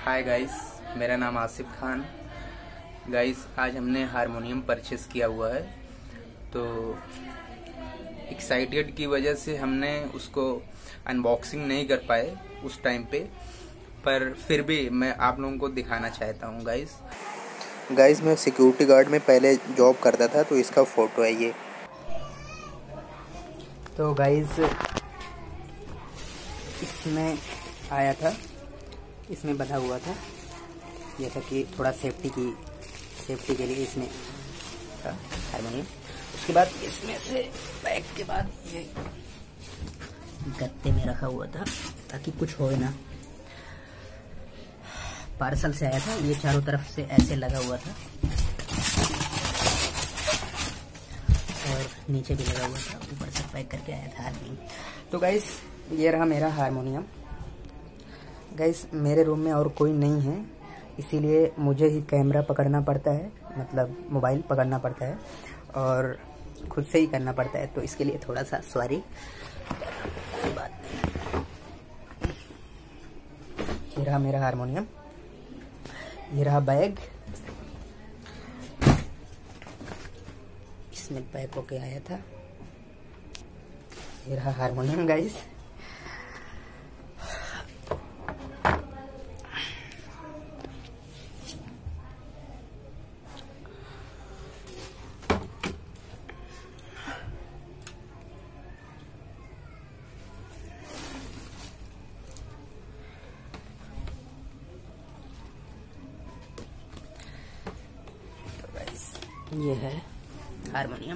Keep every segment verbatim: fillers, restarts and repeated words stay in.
Hi guys, मेरा नाम Asif Khan. Guys, आज हमने हारमोनियम परचेस किया हुआ है, तो एक्साइटेड की वजह से हमने उसको अनबॉक्सिंग नहीं कर पाए उस टाइम पे, पर फिर भी मैं आप लोगों को दिखाना चाहता हूँ। गाइस गाइस मैं सिक्योरिटी गार्ड में पहले जॉब करता था, तो इसका फ़ोटो है ये। तो गाइस इसमें आया था, इसमें बंधा हुआ था, जैसा कि थोड़ा सेफ्टी की सेफ्टी के लिए इसमें था हारमोनियम। उसके बाद इसमें से बैग के बाद ये गत्ते में रखा हुआ था ताकि कुछ हो ना। पार्सल से आया था, ये चारों तरफ से ऐसे लगा हुआ था और नीचे भी लगा हुआ था, ऊपर से पैक करके आया था हारमोनियम। तो गाइस ये रहा मेरा हारमोनियम। गाइस मेरे रूम में और कोई नहीं है, इसीलिए मुझे ही कैमरा पकड़ना पड़ता है, मतलब मोबाइल पकड़ना पड़ता है और खुद से ही करना पड़ता है, तो इसके लिए थोड़ा सा सॉरी। बात नहीं। ये रहा मेरा हारमोनियम, ये रहा बैग, इसमें पैक होके आया था। ये रहा हारमोनियम गाइस। ये है हारमोनियम।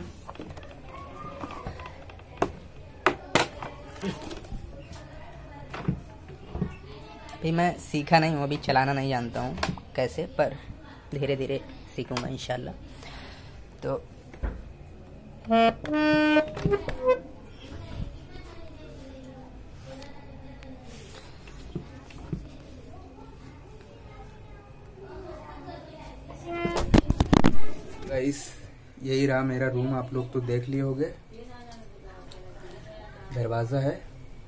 अभी मैं सीखा नहीं हूँ, अभी चलाना नहीं जानता हूँ कैसे, पर धीरे धीरे सीखूंगा इंशाल्लाह। तो गाइस यही रहा मेरा रूम, आप लोग तो देख लिए होंगे। दरवाज़ा है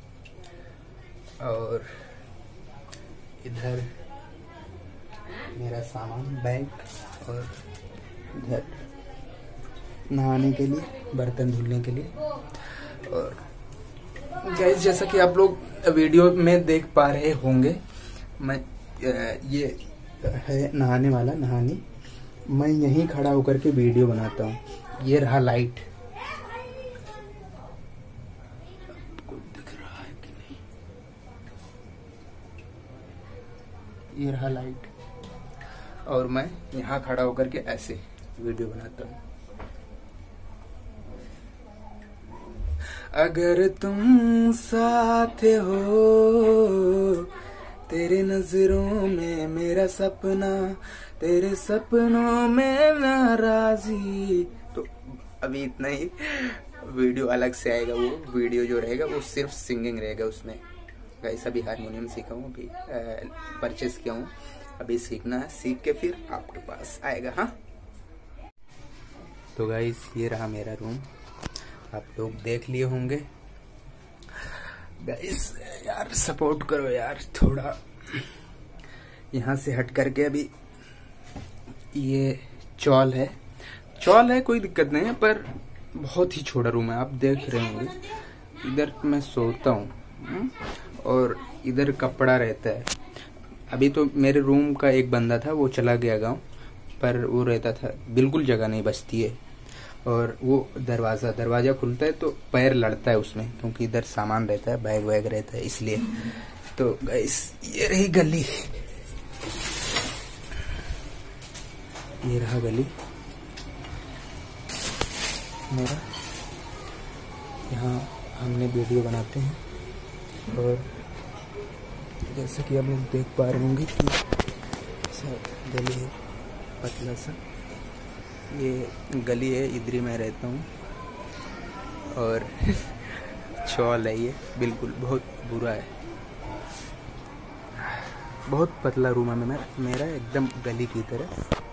और इधर मेरा सामान, बैग, और इधर नहाने के लिए, बर्तन धुलने के लिए। और गाइस जैसा कि आप लोग वीडियो में देख पा रहे होंगे, मैं ये है नहाने वाला नहानी, मैं यहीं खड़ा होकर के वीडियो बनाता हूँ। ये रहा लाइट, आपको दिख रहा है कि नहीं? ये रहा लाइट, और मैं यहाँ खड़ा होकर के ऐसे वीडियो बनाता हूँ। अगर तुम साथ हो, तेरे नजरों में मेरा सपना, तेरे सपनों में नाराजी। तो अभी इतना ही, वीडियो अलग से आएगा। वो वीडियो जो रहेगा वो सिर्फ सिंगिंग रहेगा उसमें। गाइस अभी हारमोनियम सीखा हूँ, अभी परचेस किया हूँ, अभी सीखना है, सीख के फिर आपके पास आएगा। हाँ तो गाइस ये रहा मेरा रूम, आप लोग देख लिए होंगे। गाइस यार सपोर्ट करो यार थोड़ा। यहाँ से हट करके अभी ये चौल है, चौल है कोई दिक्कत नहीं है, पर बहुत ही छोटा रूम है, आप देख रहे होंगे। इधर मैं सोता हूँ और इधर कपड़ा रहता है। अभी तो मेरे रूम का एक बंदा था, वो चला गया गांव, पर वो रहता था, बिल्कुल जगह नहीं बचती है। और वो दरवाज़ा दरवाज़ा खुलता है तो पैर लड़ता है उसमें, क्योंकि इधर सामान रहता है, बैग वैग रहता है, इसलिए। तो गाइस ये रही गली, ये रहा गली मेरा। यहाँ हमने वीडियो बनाते हैं और जैसे कि आप लोग देख पा रहे होंगे कि गली है पतला सा, ये गली है, इधर ही मैं रहता हूँ। और चौल है ये, बिल्कुल बहुत बुरा है, बहुत पतला रूम है मेरा मेरा एकदम गली की तरह।